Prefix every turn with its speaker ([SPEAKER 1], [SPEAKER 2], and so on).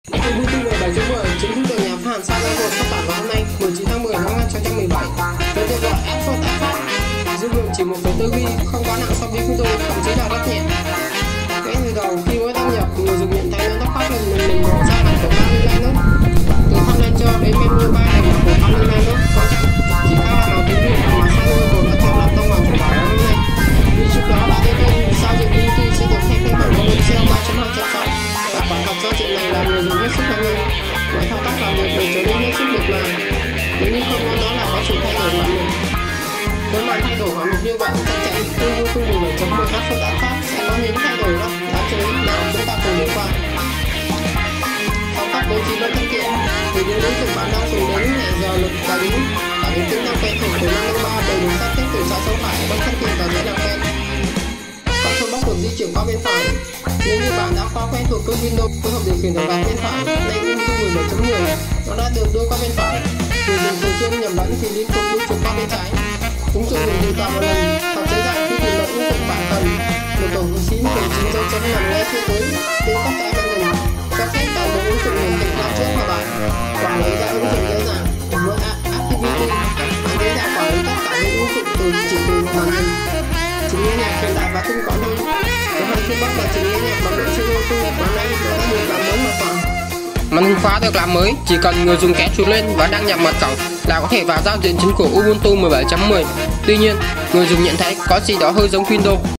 [SPEAKER 1] Ubuntu 17.10 chính thức được nhà phát hành Cyberport xuất bản vào hôm nay 19 tháng 10 năm 2017 với tên gọi Effort Effort. Dung lượng chỉ 1,4 GB, không quá nặng so với Windows, thậm chí là rất nhẹ. Ngay từ đầu khi mới đăng nhập, người dùng nhận thấy nó tóc phát lên mình màu da mặt của 30 Linux. Từ thăm lên cho đến menu bar đầy mặt của 30 Linux, chỉ khác là màu tiếng Việt mà Cyberport đã chọn làm tông màu của bản hôm nay. Vì trước đó đã đưa tin sao diện Unity sẽ được thay phiên bản Windows 3.2.6 và quả thật giao diện này là người dùng hết sức hoan nghênh. Mọi thao tác làm việc đều trở nên hết sức mượt mà. Nếu như không muốn nói là có sự thay đổi ngoạn mục. Với màn thay đổi ngoạn mục như vậy, chắc chắn Ubuntu 17.10 Effort Effort sẽ có những thay đổi rất đáng chú ý nào chúng ta cùng điểm qua. Thao tác bố trí vẫn thân thiện, vì những ứng dụng bạn đang dùng đến hẹn giờ lực và những tính năng quen thuộc của 503 đều được sắp xếp từ trái xuống phải vẫn thân thiện và dễ làm quen. Control box được di chuyển qua bên phải. Nếu như bạn đã quá quen thuộc với Windows với hộp điều khiển đầu gạt bên phải, nay Ubuntu 17.10 nó đã được đưa qua bên phải. Người dùng thường xuyên nhầm lẫn thì liên tục di chuyển qua bên trái. Ứng dụng mình tùy chọn một lần hoặc dễ dàng khi tìm được ứng dụng bạn cần. Một tổ hợp xin cùng 9 dấu chấm nằm ngay phía dưới bên góc trái màn hình cho phép toàn bộ ứng dụng hiển thị ra trước mặt bạn. Quản lý ra ứng dụng dễ dàng. Với Activity, bạn dễ dàng quản lý tất cả những ứng dụng chỉ từ một màn hình. Trình nghe nhạc hiện đại và tinh gọn hơn. Có hai phương bắc là trình nghe nhạc bằng độ siêu auto và nay nó đã được làm mới hoàn toàn. Màn hình khóa được làm mới, chỉ cần người dùng kéo chuột lên và đăng nhập mật khẩu là có thể vào giao diện chính của Ubuntu 17.10. Tuy nhiên, người dùng nhận thấy có gì đó hơi giống Windows.